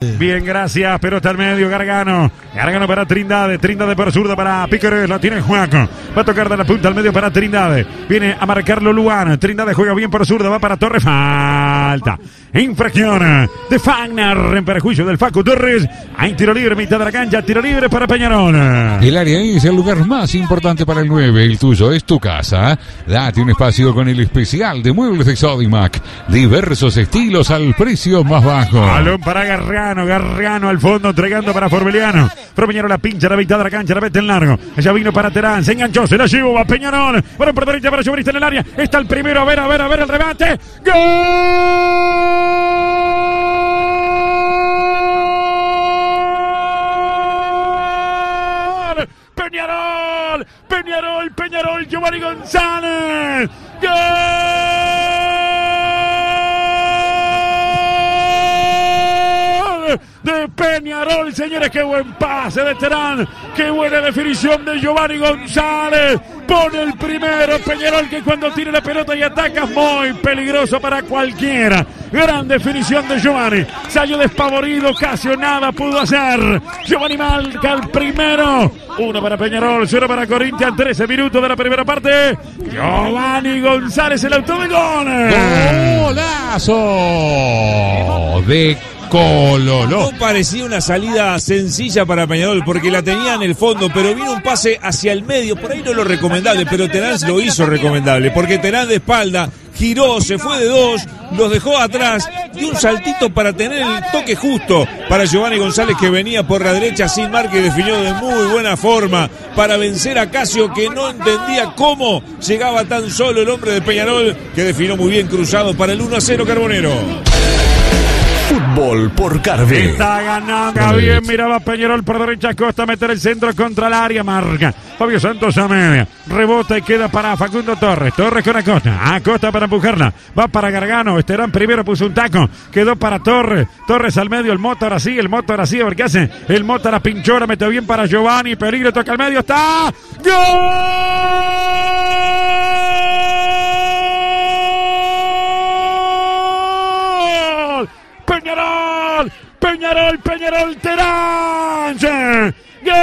Bien, gracias. Pelota al medio, Gargano. Gargano para Trindade. Trindade por zurda para Piquerés. La tiene Juaco. Va a tocar de la punta al medio para Trindade. Viene a marcarlo Luan. Trindade juega bien por zurda. Va para Torres. Falta. Infracción de Fagner en perjuicio del Facu Torres. Hay tiro libre, mitad de la cancha. Tiro libre para Peñarol. El área es el lugar más importante para el 9. El tuyo es tu casa. Date un espacio con el especial de muebles de Sodimac. Diversos estilos al precio más bajo. Balón para Gargano. Gargano al fondo, entregando para Forbeliano. Pero Peñarol la pincha, la mitad de la cancha, la mete en largo. Ella vino para Terán, se enganchó, se la llevó a Peñarol. Bueno, por derecha para Llobrista en el área. Está el primero, a ver el remate. ¡Gol! Peñarol, Giovanni González. ¡Gol! De Peñarol, señores, qué buen pase de Terán, qué buena definición de Giovanni González, pone el primero. Peñarol, que cuando tira la pelota y ataca, muy peligroso para cualquiera. Gran definición de Giovanni, salió despavorido, casi nada pudo hacer. Giovanni marca el primero, 1 para Peñarol, 0 para Corinthians, 13 minutos de la primera parte. Giovanni González, el autor del gol. ¡Golazo de Cololo! No parecía una salida sencilla para Peñarol porque la tenía en el fondo, pero vino un pase hacia el medio, por ahí no lo recomendable, pero Terán lo hizo recomendable, porque Terán de espalda giró, se fue de dos, los dejó atrás, dio un saltito para tener el toque justo para Giovanni González, que venía por la derecha sin marca y definió de muy buena forma para vencer a Casio, que no entendía cómo llegaba tan solo el hombre de Peñarol, que definió muy bien cruzado para el 1-0 Carbonero. Fútbol por Carve. Está ganando bien, miraba Peñarol por derecha, Costa meter el centro contra el área, marca Fabio Santos a media, rebota y queda para Facundo Torres. Torres con Acosta, Acosta para empujarla, va para Gargano. Terán primero puso un taco, quedó para Torres, Torres al medio, el moto ahora sí, a ver qué hace, el moto a la pinchora, metió bien para Giovanni, peligro, toca al medio, está ¡gol! Peñarol, Terán. ¡Gol!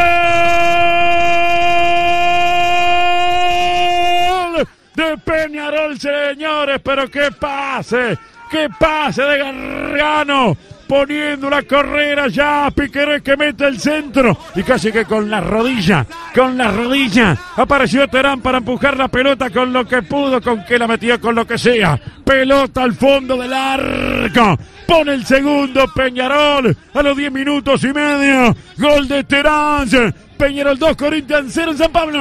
De Peñarol, señores, pero qué pase de Gargano, poniéndola a correr allá, Piquerés que mete el centro y casi que con la rodilla apareció Terán para empujar la pelota con lo que pudo, con que la metió, con lo que sea. Pelota al fondo del arco, pone el segundo Peñarol a los 10 minutos y medio. Gol de Terán. Peñarol 2, Corinthians 0 en San Pablo.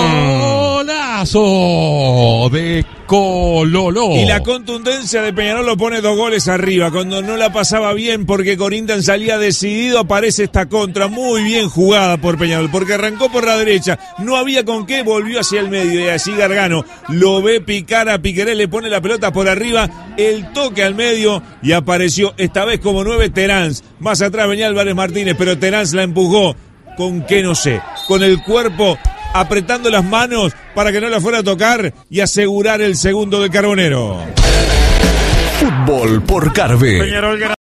Golazo de Cololo. Y la contundencia de Peñarol lo pone 2 goles arriba, cuando no la pasaba bien porque Corinthians salía decidido, aparece esta contra, muy bien jugada por Peñarol, porque arrancó por la derecha, no había con qué, volvió hacia el medio y así Gargano lo ve picar a Piquerés, le pone la pelota por arriba, el toque al medio y apareció esta vez como 9 Terán. Más atrás venía Álvarez Martínez, pero Terán la empujó. ¿Con qué? No sé. Con el cuerpo, apretando las manos para que no la fuera a tocar y asegurar el segundo del Carbonero. Fútbol por Carve.